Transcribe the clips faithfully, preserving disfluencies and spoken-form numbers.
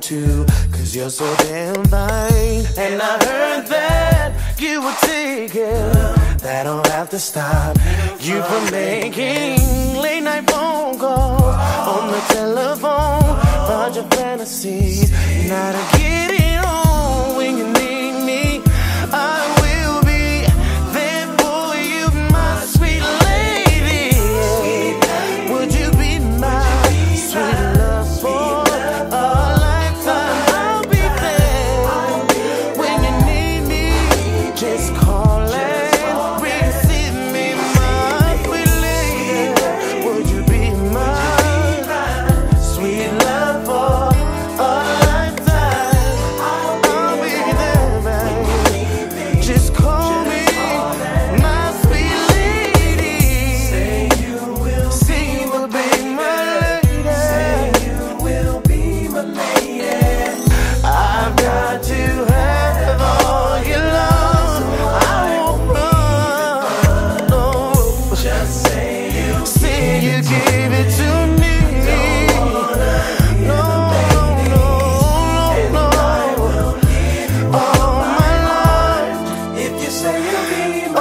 too, cause you're so damn fine. And I heard that you were taking, that don't have to stop you from making late night phone calls on the telephone about your fantasies. Now to get it on when you need me, I will be there for you, my sweet lady. Would you be my sweet love for a lifetime? I'll be there when you need me. Just call and receive me, my sweet lady. Would you be my sweet love for a lifetime? I'll be there, babe. Just call me my sweet lady. Say you will, say you will be my lady. Say you will be my lady. I've got to have all your love. I won't run, no. Just say you, say you give it to me. No, no, no, no. All my life, if you say you'll be my,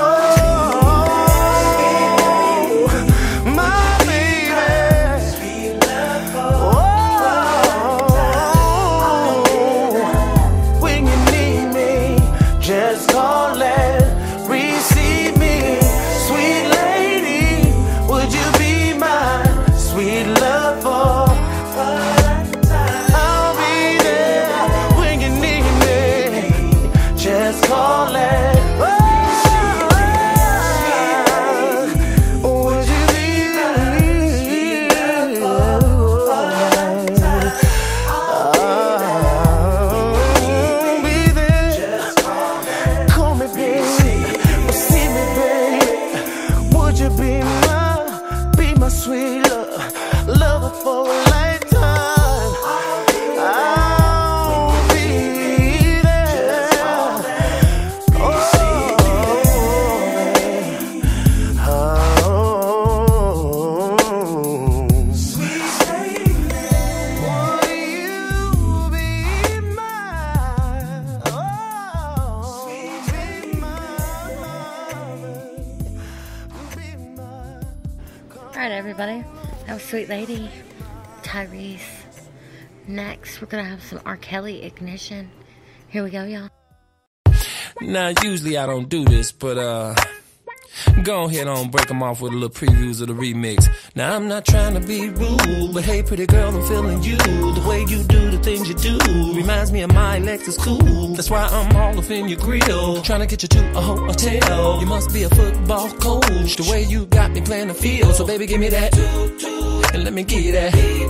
oh, my baby. Oh, when you need me, just call and receive me, sweet lady. Would you be my sweet love for a lifetime? I'll be there when you need me. Just call and oh, would you be I'll be there. Call me, baby. See me, baby. Would you be my, be my sweet love, lover for a lifetime? I'll be there. Oh, oh, sweet lady. Will you be mine? Oh, be mine. Be mine. All right, everybody. That was Sweet Lady, Tyrese. Next, we're gonna have some R. Kelly, Ignition. Here we go, y'all. Now, usually I don't do this, but uh, go ahead on break them off with a little previews of the remix. Now, I'm not trying to be rude, but hey, pretty girl, I'm feeling you. The way you do the things you do reminds me of my Lexus cool. That's why I'm all up in your grill, trying to get you to a hotel. You must be a football coach, the way you got me playing the field. So baby, give me that, and let me get that.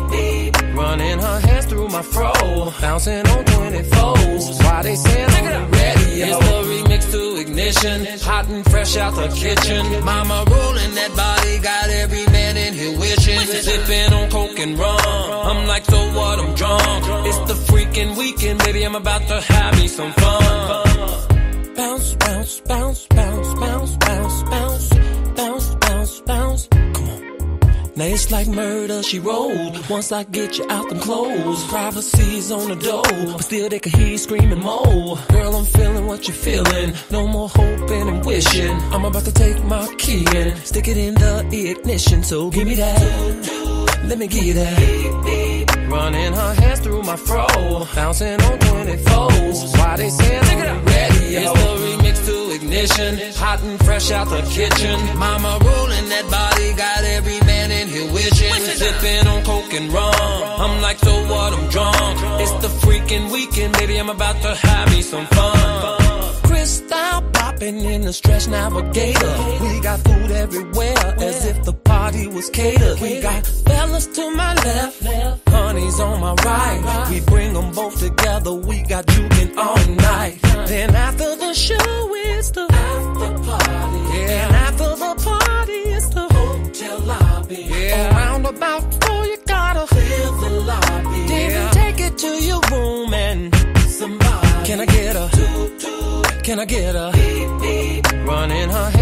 Running her hands through my fro, bouncing on twenty-fours. Why they saying on the radio? It's the remix to Ignition, hot and fresh out the kitchen. Mama rolling that body, got every man in here wishing. Sipping on coke and rum, I'm like, so what, I'm drunk. It's the freaking weekend, baby, I'm about to have me some fun. Bounce, bounce, bounce, bounce, bounce, bounce, bounce, bounce, bounce, bounce. Come on. Now it's like murder, she rolled. Once I get you out them clothes, privacy's on the door, but still they can hear you screaming more. Girl, I'm feeling what you're feeling. No more hoping and wishing. I'm about to take my key and stick it in the ignition. So give me that, let me get that. Running her hands through my fro, bouncing on twenty-fours. Why they saying on the radio? It's the remix to Ignition, hot and fresh out the kitchen. Mama rolling that body, got every man in here wishing. Sipping on coke and rum, I'm like, so what, I'm drunk. It's the freaking weekend, baby, I'm about to have me some fun. Crystal popping in the Stretch Navigator. We got food everywhere, as if the party was catered. We got fellas to my left, honey's on my right. We bring them both together, we got juking all night. Then after the show, it's the after party. Yeah. And after the party, it's the hotel lobby. Yeah. Around about four, you gotta clear the lobby. Then yeah. Take it to your room and somebody. Can I get a? Can I get a? Running her hands through my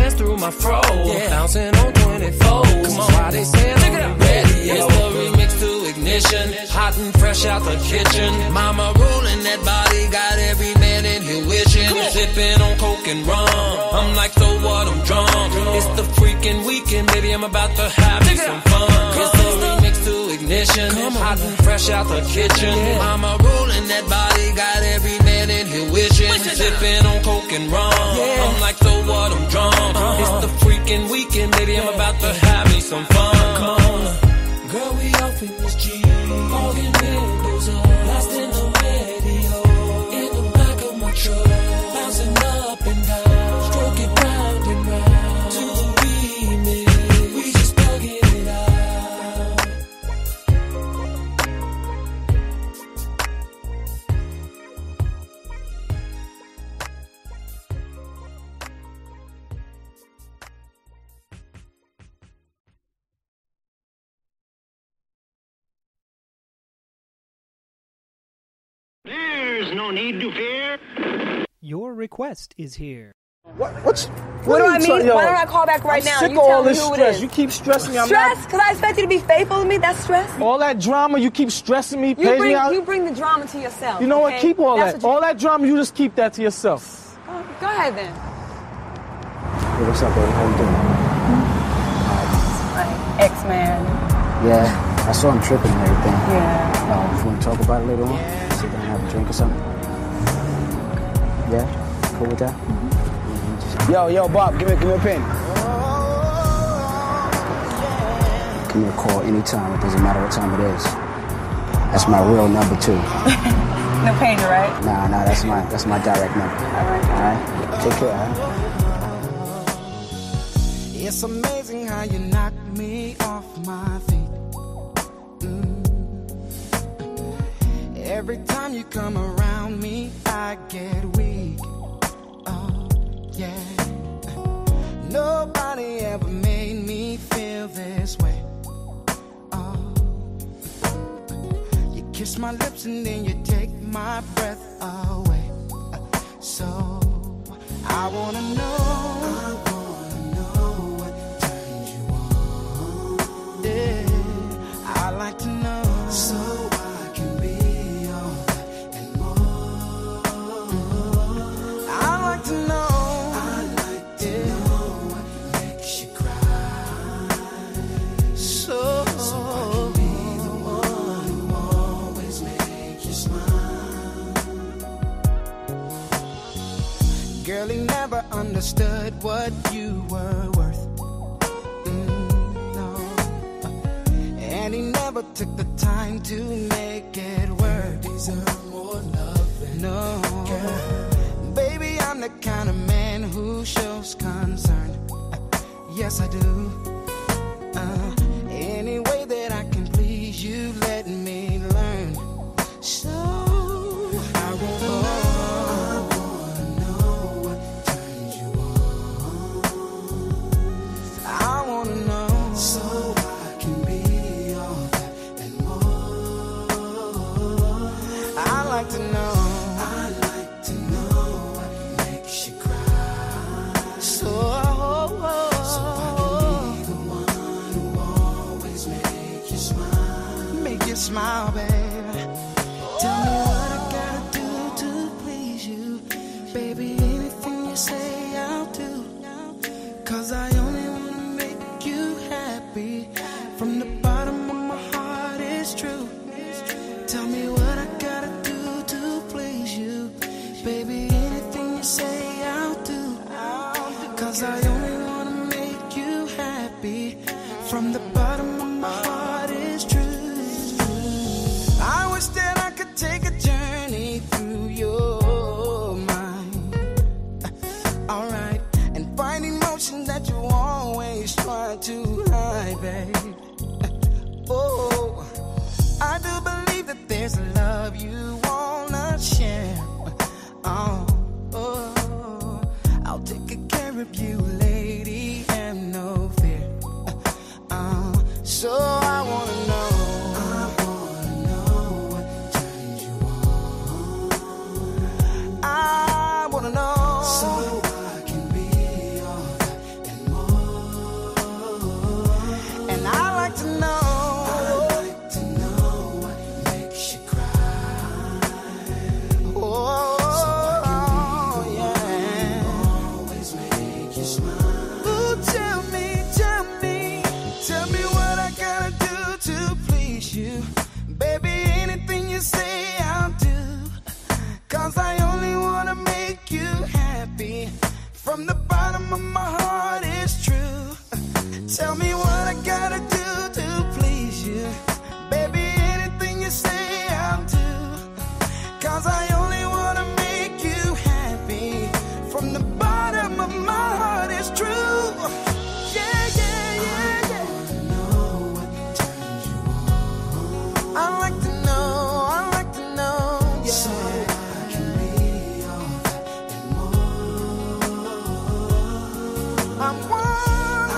my fro. Yeah. Bouncing on twenty-four. Come on, why they saying I'm ready? It's the remix to Ignition. Hot and fresh out the kitchen. Mama rolling that body, got every man in here wishing. Sipping on coke and rum. I'm like, so what? I'm drunk. It's the freaking weekend, baby. I'm about to have me some fun. It's the remix to Ignition. Hot and fresh out the kitchen. Mama rolling that body, got every man in here wishing. Sipping on coke and rum. I'm like, so what? I'm drunk. It's the freaking weekend, baby. I'm about to have me some fun. Come on. Girl, we off in this Jeep. Fogging windows up. Lost in the radio. In the back of my truck. Bouncing up and down. Stroke it round and round. To the remix. We just thugging it out. There's no need to fear. Your request is here. What? What's, What, what do I you mean? tell- yo, Why don't I call back right I'm now? Sick You of tell all me this who it stress. is. You keep stressing me. I'm Stress? not. Because I expect you to be faithful to me? That's stress? All that drama, you keep stressing me, You paging bring, me out. you bring the drama to yourself. You know okay? what? Keep all That's that. what you- All that drama, you just keep that to yourself. Oh, go ahead then. Hey, what's up, baby? How you doing? My ex-man. Yeah, I saw him tripping and everything. Yeah. Uh, you want to talk about it later on? Sit down and have a drink or something? Yeah? Cool with that? Mm-hmm. Yo, yo, Bob, give me, give me a pen. Give me a call anytime. It doesn't matter what time it is. That's my real number, too. No pager, right? Nah, nah, that's my that's my direct number. All right. All right? Take care, all right? It's amazing how you knock me off my feet. Mm. Every time you come around me, I get weak. Oh, yeah. Nobody ever made me feel this way. Oh. You kiss my lips and then you take my breath away. So I wanna know. I wanna know what turns you on. Yeah, I like to know, so I can be all that and more. I like to know. I like to know what makes you cry. So, so I can be the one who always makes you smile. Girl, he never understood what you were worth. Mm, no. And he never took the time to make it work. Deserve more love. No. Girl. Baby, I'm the kind of man who shows concern. Yes, I do. Uh, any way that I can please you, let me learn. So I won't know. I wanna know, so I can be all that and more. I like to know. I like to know what makes you cry. So, so I can be the one who always make you smile. Make you smile, baby. Tell me what I gotta do to please you, baby. Anything you say, I'll do. 'Cause I only wanna make you happy. From the bottom of my heart, it's true. Tell me what I gotta do to please you, baby. Anything you say, I'll do. 'Cause I only wanna make you happy. From the bottom of my heart, it's true. I wish that I could take a journey through your mind. Alright, and find emotion that you always try to hide, babe. Oh, I do believe that there's a love you wanna share. Oh, oh, I'll take good care of you, lady, and no fear. Uh, so I wanna know. I wanna know what turns you on. I wanna know, so I can be all that and more. from the bottom of my heart, it's true. Tell me what I gotta do to please you. Baby, anything you say I'll do. Cause I only wanna make you happy. From the bottom of my heart, it's true. Yeah, yeah, yeah, yeah. I like to know, I like to know, yeah. So I can be all that and more. I wanna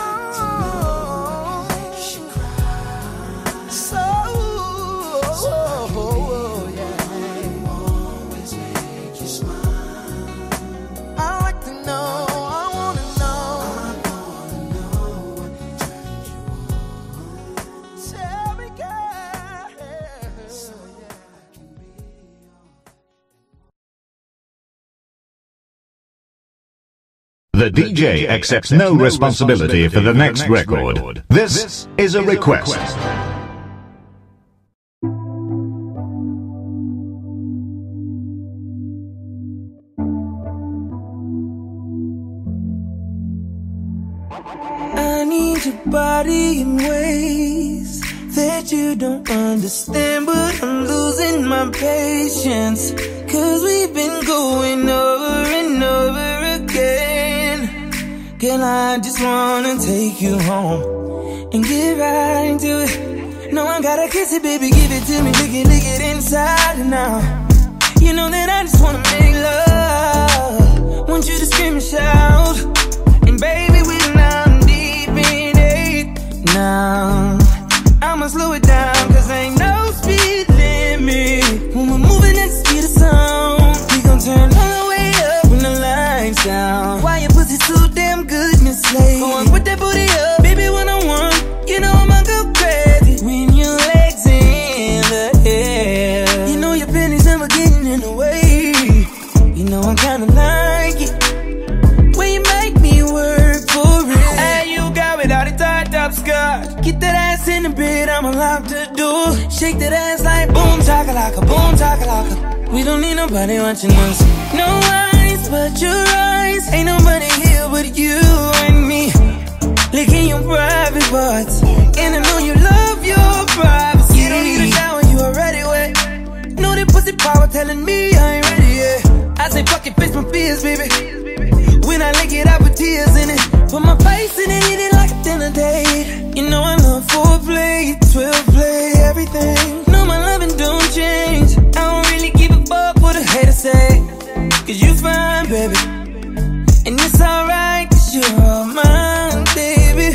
know, makes you cry. So, yeah. Always make you smile. I like to know, I wanna know. I wanna know what turns you on. Tell me, girl. So yeah, I can be all. The D J accepts no responsibility for the next record. This is a request. I need your body in ways that you don't understand, but I'm losing my patience. Cause we've been going over and over again. Girl, I just wanna take you home and get right into it. No, I gotta kiss it, baby, give it to me, lick it, lick it inside and out. You know that I just wanna make love, want you to scream and shout. And baby, we're now deep in it. Now, I'ma slow it down, cause ain't no speed limit. When we're moving at the speed of sound, we gon' turn all the way up when the lights down. Why your pussy so damn good, Miss Lady? Go on, put that booty up, baby, when I want. You know I'ma go crazy when your legs in the air. You know your pennies never getting in the way. You know I kinda like it when you make me work for it. Hey, you got without a tied up skirt. Get that ass in the bed, I'ma lock the door. Shake that ass like boom chakalaka, boom chakalaka. We don't need nobody watching us. No eyes but your eyes. Ain't nobody here but you and me. Licking your private parts, and I know you love your privacy. You don't need a shower, you already wet. Know that pussy power telling me I ain't ready yet. I say fuck it, face my fears, baby. When I lick it, I put tears in it. Put my face in it, eat it like a dinner date. You know I love foreplay, twelve play, everything. No, my loving don't change. I don't really give a fuck what a hater say. Cause you fine, baby. And it's alright, cause you're all mine, baby.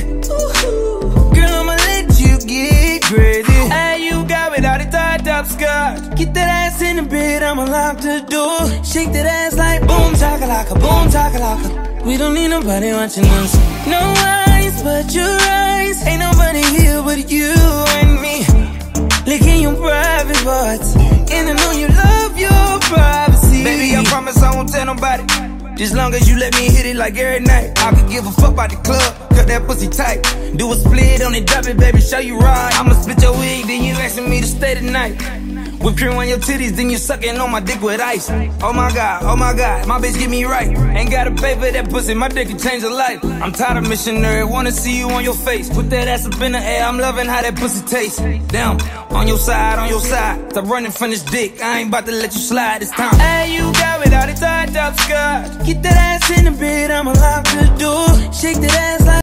Ooh. Girl, I'ma let you get crazy. Hey, you got without a tied up skirt. Get that ass in the bed, I'ma lock the door. Shake that ass like boom chakalaka, boom chakalaka. We don't need nobody watching us. No eyes but your eyes. Ain't nobody here but you and me. Licking your private parts, and I know you love your privacy. Baby, I promise I won't tell nobody. Just long as you let me hit it like every night. I could give a fuck about the club, cut that pussy tight. Do a split on it, drop it, baby, show you right. I'ma split your wig, then you asking me to stay tonight. Whip cream on your titties, then you sucking on my dick with ice. Oh my god, oh my god, my bitch get me right. Ain't gotta pay for that pussy, my dick can change a life. I'm tired of missionary, wanna see you on your face. Put that ass up in the air, I'm loving how that pussy tastes. Damn, on your side, on your side. Stop running from this dick, I ain't about to let you slide this time. Hey, you got without a tied up skirt. Get that ass in the bed, I'ma lock the door. Shake that ass like